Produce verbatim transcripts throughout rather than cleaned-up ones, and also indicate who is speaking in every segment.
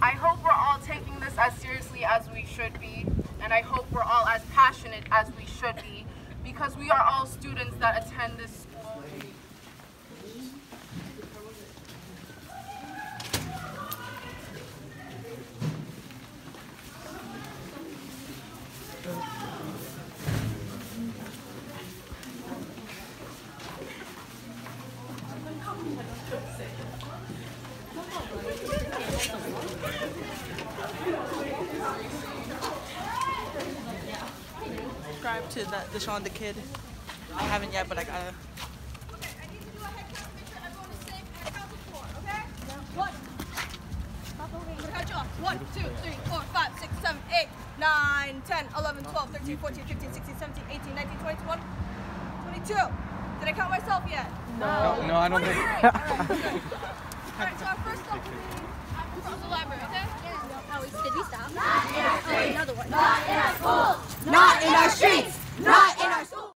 Speaker 1: I hope we're all taking this as seriously as we should be, and I hope we're all as passionate as we should be, because we are all students that attend this school.
Speaker 2: Subscribe to that Deshaun the Kid. I haven't yet, but I gotta.
Speaker 3: Okay, I need to do a head count. Make sure everyone is safe and count to four, okay? One. I'm gonna count you off. One, two, three, four, five, six, seven, eight, nine, ten, eleven, twelve, thirteen, fourteen, fifteen, sixteen, seventeen, eighteen, nineteen, twenty, twenty-one, twenty-two. Did I count myself yet?
Speaker 4: No. No, no I don't think.
Speaker 3: Alright, good. Alright, so our first up will be from the library, okay?
Speaker 5: Did we stop? Not in our
Speaker 3: Oh, another one.
Speaker 5: Not in our schools. Not in our streets. Not in our schools.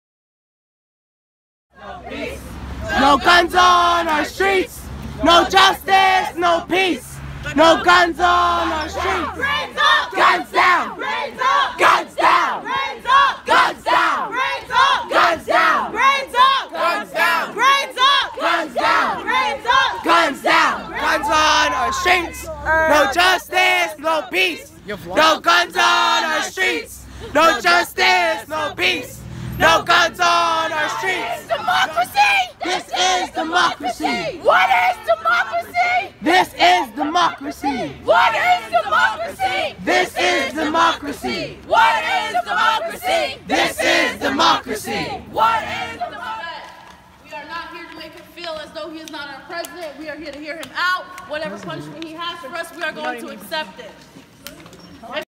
Speaker 6: No peace. No guns on our streets. No justice. No peace. No guns on our streets.
Speaker 5: Brains up.
Speaker 6: Guns down.
Speaker 5: Brains up.
Speaker 6: Guns down.
Speaker 5: Brains up.
Speaker 6: Guns down.
Speaker 5: Brains up.
Speaker 6: Guns down.
Speaker 5: Brains up.
Speaker 6: Guns down.
Speaker 5: Brains up.
Speaker 6: Guns down.
Speaker 5: Brains up.
Speaker 6: Guns down. Guns on our streets. No justice. No peace. No guns on our streets. No justice. No peace. No guns on our streets.
Speaker 5: Democracy.
Speaker 6: This is democracy.
Speaker 5: What is democracy?
Speaker 6: This is democracy.
Speaker 5: What is democracy?
Speaker 6: This is democracy.
Speaker 5: What is democracy?
Speaker 6: This is democracy.
Speaker 5: What is democracy?
Speaker 1: We are not here to make him feel as though he is not our president. We are here to hear him out. Whatever punishment he has for us, we are going to accept it.